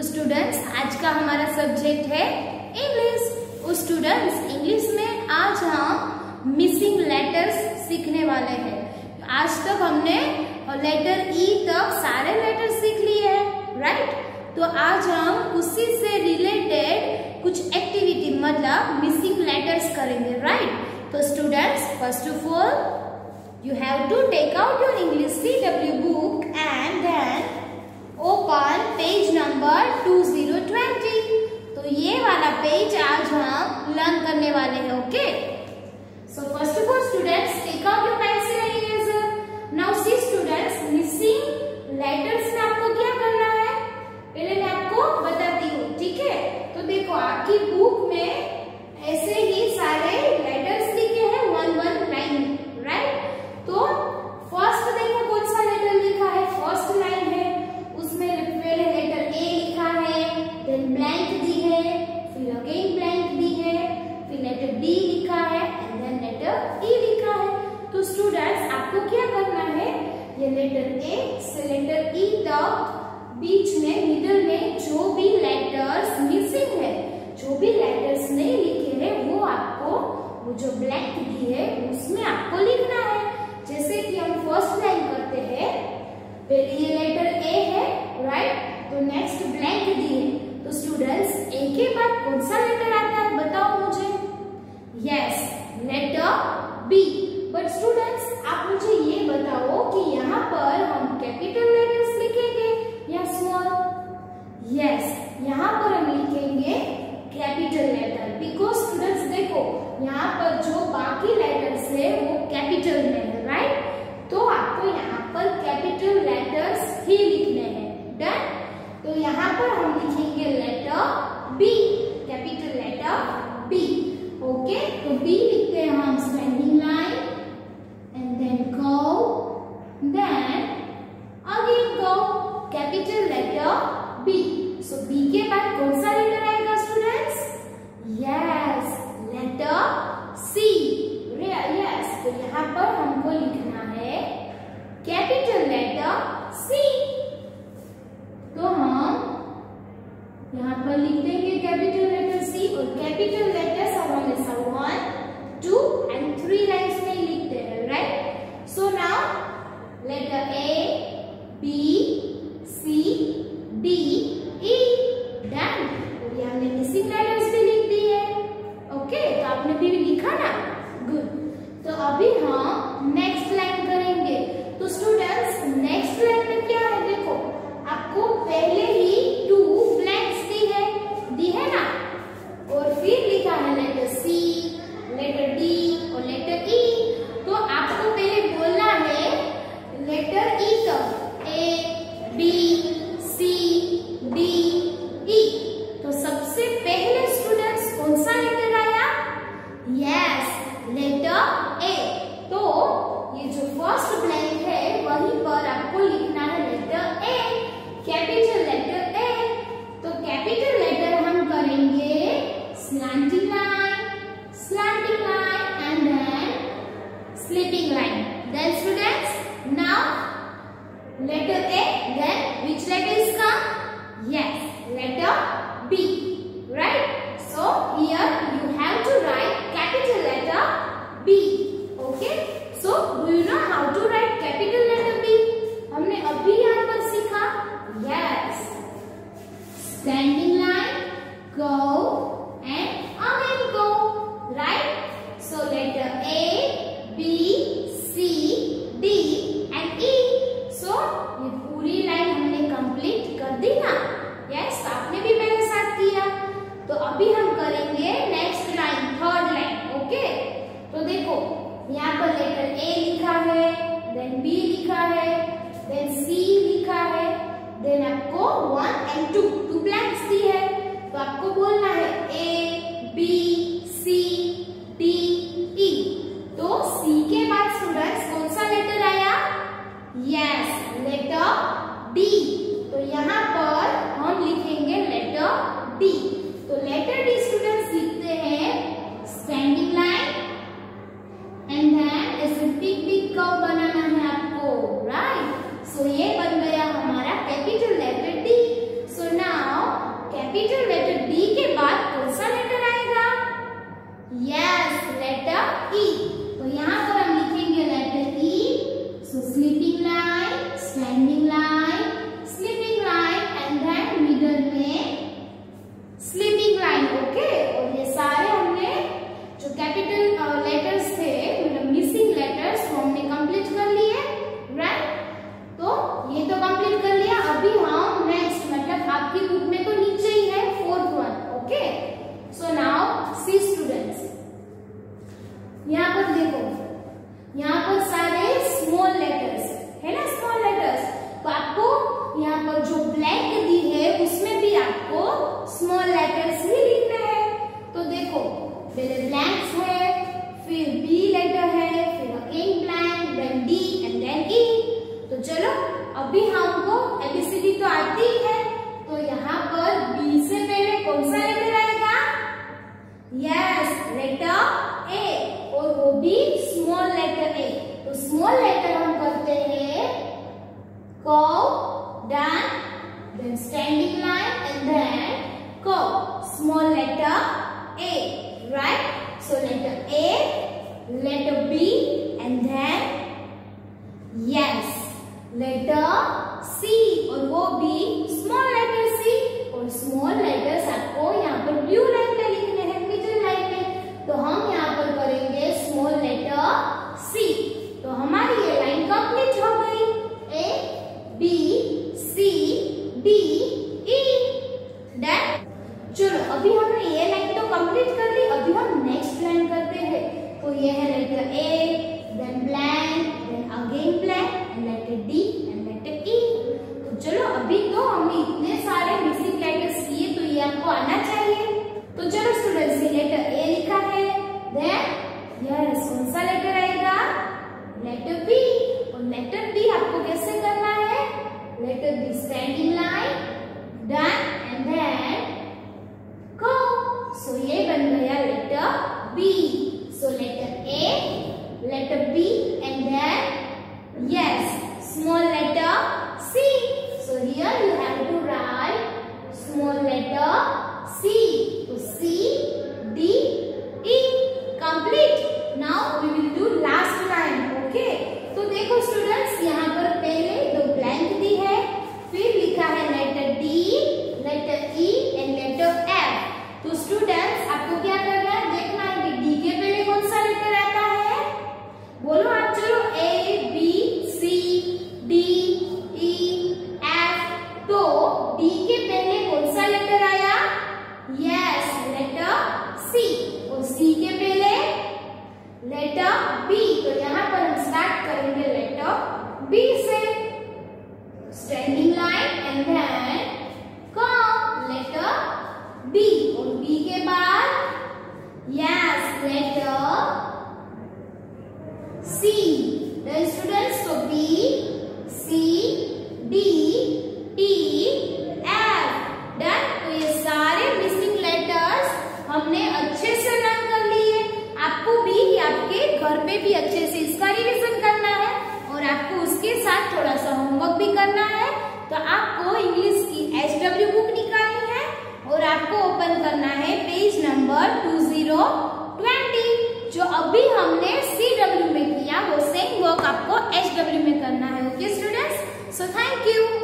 Students, आज का हमारा सब्जेक्ट है इंग्लिश। स्टूडेंट्स, इंग्लिश में आज हम मिसिंग लेटर्स सीखने वाले हैं। आज तक हमने लेटर ई तक सारे लेटर सीख लिए हैं, राइट? तो आज हम उसी से रिलेटेड कुछ एक्टिविटी मतलब मिसिंग लेटर्स करेंगे, राइट? तो students, first of all you have to take out your English CW book and then open page number 2020। तो ये वाला पेज आज हम लर्न करने वाले हैं, okay? So first of all students, take out your pencil and eraser। Now see students, missing letters में आपको क्या करना है पहले मैं आपको बताती हूँ, ठीक है? तो देखो आपकी बुक में ऐसे ही सारे लेटर्स लिखे हैं वन लाइन, राइट? तो फर्स्ट देखो कौन सा लेटर लिखा है, फर्स्ट लाइन है, उसमें पहले लेटर ए लिखा है, देन ब्लैंक दी है, फिर अगेन ब्लैंक दी है, फिर लेटर डी लिखा है एंड देन लेटर ई लिखा है। तो स्टूडेंट्स आपको क्या करना है, ये लेटर ए से लेटर ई तक बीच में मिडिल में जो भी लेटर्स मिसिंग है, जो भी लेटर्स नहीं लिखे हैं वो आपको वो जो ब्लैंक दी है उसमें आपको लिखना है। जैसे कि हम फर्स्ट लाइन करते हैं, पहले ये लेटर ए है, राइट? तो नेक्स्ट ब्लैंक दी है। तो स्टूडेंट्स ए के बाद कौन सा लेटर आता है बताओ मुझे? Yes, letter B. But students आप मुझे ये बताओ कि यहाँ पर हम कैपिटल लेटर्स लिखेंगे या स्मॉल? यस, यहाँ पर हम लिखेंगे कैपिटल लेटर, बिकॉज स्टूडेंट्स देखो यहाँ पर जो बाकी लेटर्स है वो कैपिटल में है, राइट? तो आपको यहाँ पर कैपिटल लेटर्स ही लिखने हैं, डन? तो यहाँ पर हम लिखेंगे letter B, capital letter B, okay? तो बी लिखते हैं हम standing line and then go, then again go, capital letter B. So B के बाद कौन सा लेटर आएगा स्टूडेंट्स? Yes, letter C. यस, तो यहाँ पर हमको लिखना है कैपिटल लेटर सी। तो हम यहाँ पर लिख देंगे कैपिटल लेटर सी, और कैपिटल लेटर्स हम हमेशा 1, 2 and 3 लाइन्स में ही लिखते हैं, right? So now letter A, B, C, D, E, done. और ये हमने मिसिंग लेटर्स भी लिख दी है, ओके? तो आपने भी लिखा ना, गुड। तो अभी हम नेक्स्ट लाइन करेंगे। तो स्टूडेंट्स नेक्स्ट लाइन में क्या है देखो, आपको पहले ही 2 ब्लैंक्स दी है ना, और फिर लिखा है लेटर सी, लेटर डी और लेटर ई। तो आपको पहले बोलना है लेटर ई तक, ए, बी, सी, डी, ई। तो सबसे पहले स्टूडेंट्स कौन सा लेटर आया? Yes, letter A. तो ये जो फर्स्ट ब्लैंक है वहीं पर आपको लिखना है letter A, capital letter A. तो कैपिटल लेटर हम करेंगे slanting line and then sleeping line. Then students now letter A, then which letter is come? Yes, letter B, right? So here you have to write capital letter B, okay? So do you know how to write capital letter B? हमने अभी यहाँ पर सीखा, yes, standing line, go and again go, right? So letter A, B, C, D and E. So ये पूरी line हमने complete कर दी ना? यस, आपने भी मेरे साथ किया। तो अभी हम करेंगे next line, third line, okay? तो देखो यहाँ पर लेटर ए लिखा है, देन बी लिखा है, देन सी लिखा है, देन आपको 1 and 2 ब्लैंक्स दी है। तो आपको बोलना है ए, बी, सी, डी, ई। तो सी के बाद स्टूडेंट्स कौन सा लेटर आया? Yes, letter D. तो यहाँ पर हम लिखेंगे लेटर डी। तो लेटर डी स्टूडेंट्स लिखते हैं स्टैंडिंग लाइन एंड देन ऐसे बिग कर्व बनाना है आपको, राइट? सो ये बन गया हमारा capital letter D. So now यहाँ पर देखो, यहाँ पर सारे स्मॉल लेटर्स है ना, स्मॉल लेटर्स। तो आपको यहाँ पर जो ब्लैंक दी है उसमें भी आपको स्मॉल लेटर्स ही लिखने हैं। तो देखो पहले ब्लैंक्स है, फिर बी लेटर है, फिर again blank, then D and then E. तो चलो अभी हमको एबीसीडी तो आती है, तो यहाँ पर बी से पहले कौन सा लेटर आएगा? यस, लेटर ए, और वो भी स्मॉल लेटर ए। तो स्मॉल लेटर हम करते हैं curve, then standing line and then curve, small letter A, right? So letter A, letter B and then yes, letter C, और वो भी small letter C, और small letters आपको यहाँ पर ब्लू लाइन में लिखने हैं, मिडिल लाइन में। तो हम यहाँ पर करेंगे small letter C। तो हमारी ये लाइन कंप्लीट हो गई, A, B, C, D, E। Done. चलो अभी हमने ये लाइन तो कंप्लीट कर ली, अभी हम नेक्स्ट लाइन करते हैं। तो ये है letter A, then blank, then again blank and letter D and letter E. तो चलो अभी तो हमने इतने सारे मिसिंग लेटर्स किए, तो ये आपको आना चाहिए। तो चलो स्टूडेंट्स, ये लेटर ए लिखा है, देन यस कौन सा लेटर आएगा? Letter B. और लेटर बी आपको कैसे करना है? Letter B standing line, done and then go। So ये बन गया letter B। So letter A, letter B and then yes, small letter C। So here you have to write small letter C। So C, D, E, complete। Now we will do last line, okay? तो देखो students, यहाँ पर पहले दो blank दी है, फिर लिखा है letter D, letter E and letter F। तो स्टूडेंट्स आपको क्या करना है? देखना है कि डी के पहले कौन सा लेटर आता है, बोलो आप। चलो A, B, C, D, E, F. तो डी के पहले कौन सा लेटर आया? Yes, letter C. और सी के पहले लेटर बी। तो यहाँ पर हम स्टार्ट करेंगे लेटर बी से, standing line and then curve, letter B. और बी के बाद yes letter C. Then students, तो B, C, D, E, F. Done. तो ये सारे मिसिंग लेटर्स हमने अच्छे से लर्न कर लिए। आपको भी आपके घर पे भी अच्छे से इसका रिवीजन करना है, और आपको उसके साथ थोड़ा सा होमवर्क भी करना है। तो आपको इंग्लिश की SW बुक निकालनी है, और आपको ओपन करना है पेज नंबर 2020। जो अभी हमने CW में किया वो सेम वर्क आपको SW में करना है। Okay students, so thank you.